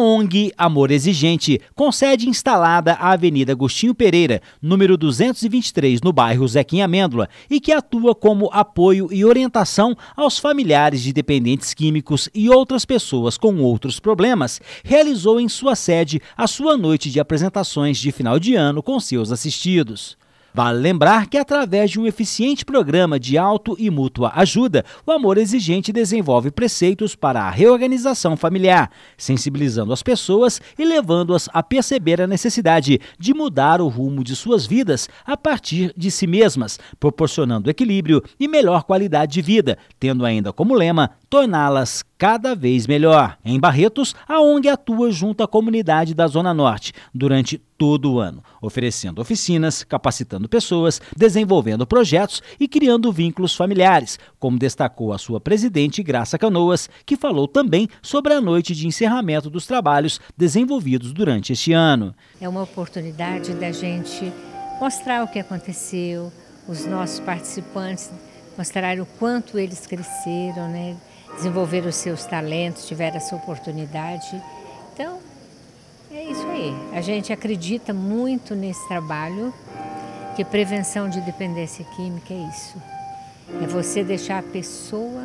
ONG Amor Exigente, com sede instalada à Avenida Agostinho Pereira, número 223, no bairro Zequim Amêndola, e que atua como apoio e orientação aos familiares de dependentes químicos e outras pessoas com outros problemas, realizou em sua sede a sua noite de apresentações de final de ano com seus assistidos. Vale lembrar que, através de um eficiente programa de auto e mútua ajuda, o Amor Exigente desenvolve preceitos para a reorganização familiar, sensibilizando as pessoas e levando-as a perceber a necessidade de mudar o rumo de suas vidas a partir de si mesmas, proporcionando equilíbrio e melhor qualidade de vida, tendo ainda como lema torná-las cada vez melhor. Em Barretos, a ONG atua junto à comunidade da Zona Norte durante todo o ano, oferecendo oficinas, capacitando pessoas, desenvolvendo projetos e criando vínculos familiares, como destacou a sua presidente Graça Canoas, que falou também sobre a noite de encerramento dos trabalhos desenvolvidos durante este ano. É uma oportunidade da gente mostrar o que aconteceu, os nossos participantes mostrar o quanto eles cresceram, né? Desenvolver os seus talentos, tiveram essa oportunidade. Então, é isso aí. A gente acredita muito nesse trabalho, que prevenção de dependência química é isso. É você deixar a pessoa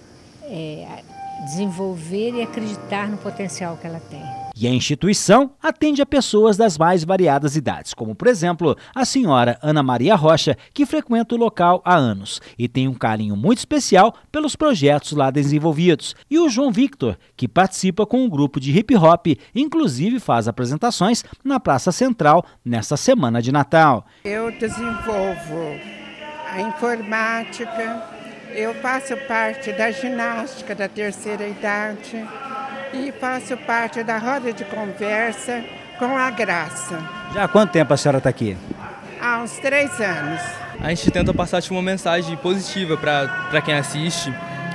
desenvolver e acreditar no potencial que ela tem. E a instituição atende a pessoas das mais variadas idades, como, por exemplo, a senhora Ana Maria Rocha, que frequenta o local há anos e tem um carinho muito especial pelos projetos lá desenvolvidos. E o João Victor, que participa com um grupo de hip-hop, inclusive faz apresentações na Praça Central nesta semana de Natal. Eu desenvolvo a informática, eu faço parte da ginástica da terceira idade, e faço parte da roda de conversa com a Graça. Já há quanto tempo a senhora está aqui? Há uns 3 anos. A gente tenta passar uma mensagem positiva para quem assiste,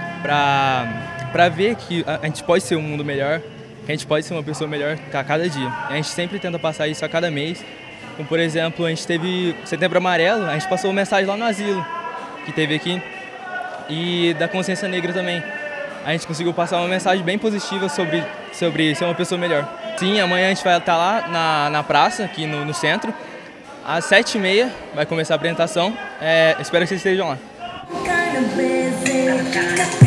para ver que a gente pode ser um mundo melhor, que a gente pode ser uma pessoa melhor a cada dia. A gente sempre tenta passar isso a cada mês. Como, por exemplo, a gente teve Setembro Amarelo, a gente passou uma mensagem lá no asilo, que teve aqui, e da consciência negra também. A gente conseguiu passar uma mensagem bem positiva sobre ser uma pessoa melhor. Sim, amanhã a gente vai estar lá na praça, aqui no centro. Às 7h30 vai começar a apresentação. Espero que vocês estejam lá.